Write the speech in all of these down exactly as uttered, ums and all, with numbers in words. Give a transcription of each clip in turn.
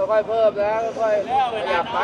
ค่อยๆเพิ่มนะค่อยๆขยับไป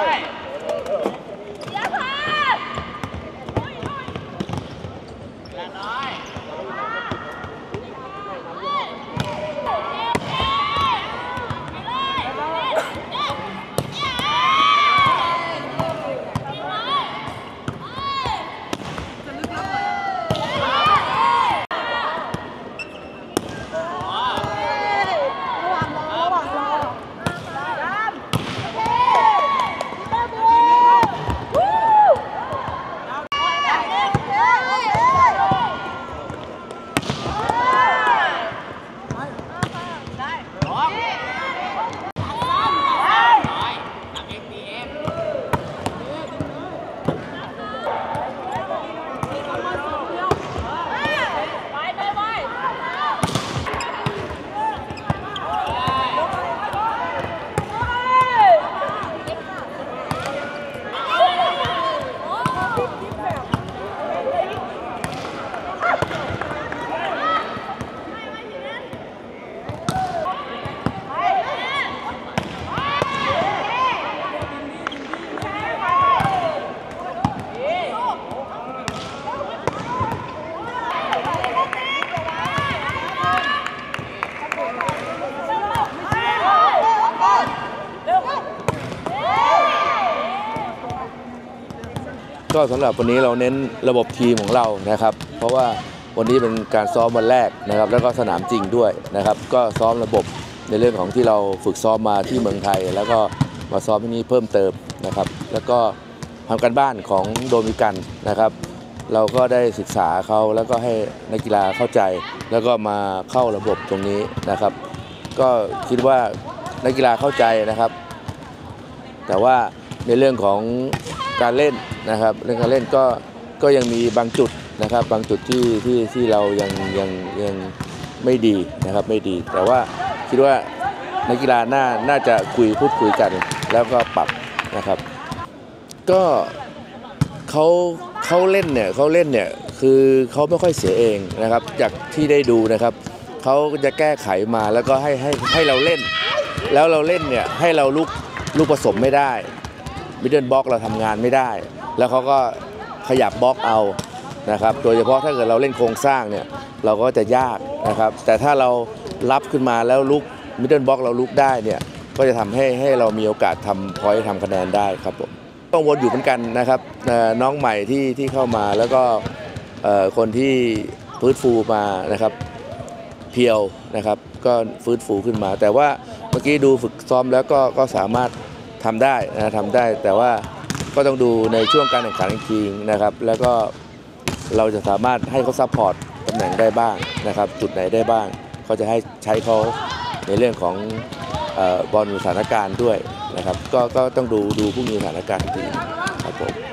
ก็สำหรับวันนี้เราเน้นระบบทีมของเรานะครับเพราะว่าวันนี้เป็นการซ้อมวันแรกนะครับแล้วก็สนามจริงด้วยนะครับก็ซ้อมระบบในเรื่องของที่เราฝึกซ้อมมาที่เมืองไทยแล้วก็มาซ้อมที่นี่เพิ่มเติมนะครับแล้วก็ทำการบ้านของโดมิกันนะครับเราก็ได้ศึกษาเขาแล้วก็ให้นักกีฬาเข้าใจแล้วก็มาเข้าระบบตรงนี้นะครับก็คิดว่านักกีฬาเข้าใจนะครับแต่ว่าในเรื่องของการเล่นนะครับเรื่องการเล่นก็ก็ยังมีบางจุดนะครับบางจุดที่ที่ที่เรายังยังยังไม่ดีนะครับไม่ดีแต่ว่าคิดว่านักกีฬาน่าน่าจะคุยพูดคุยกันแล้วก็ปรับนะครับก็เขาเขาเล่นเนี่ยเขาเล่นเนี่ยคือเขาไม่ค่อยเสียเองนะครับจากที่ได้ดูนะครับเขาจะแก้ไขมาแล้วก็ให้ให้ให้เราเล่นแล้วเราเล่นเนี่ยให้เราลุกลูกผสมไม่ได้มิดเดิลบล็อกเราทำงานไม่ได้แล้วเขาก็ขยับบล็อกเอานะครับโดยเฉพาะถ้าเกิดเราเล่นโครงสร้างเนี่ยเราก็จะยากนะครับแต่ถ้าเรารับขึ้นมาแล้วลุกมิดเดิลบล็อกเราลุกได้เนี่ยก็จะทำให้ให้เรามีโอกาสทำพอยต์ทำคะแนนได้ครับผมต้องวนอยู่เหมือนกันนะครับน้องใหม่ที่ที่เข้ามาแล้วก็คนที่ฟื้นฟูมานะครับเพียวนะครับก็ฟื้นฟูขึ้นมาแต่ว่าเมื่อกี้ดูฝึกซ้อมแล้วก็ก็สามารถทำได้นะทำได้แต่ว่าก็ต้องดูในช่วงการแข่งขันจริงๆนะครับแล้วก็เราจะสามารถให้เขาซัพพอร์ตตำแหน่งได้บ้างนะครับจุดไหนได้บ้างเขาจะให้ใช้เขาในเรื่องของบอลสถานการณ์ด้วยนะครับก็ก็ต้องดูดูผู้มีสถานการณ์จริงครับผม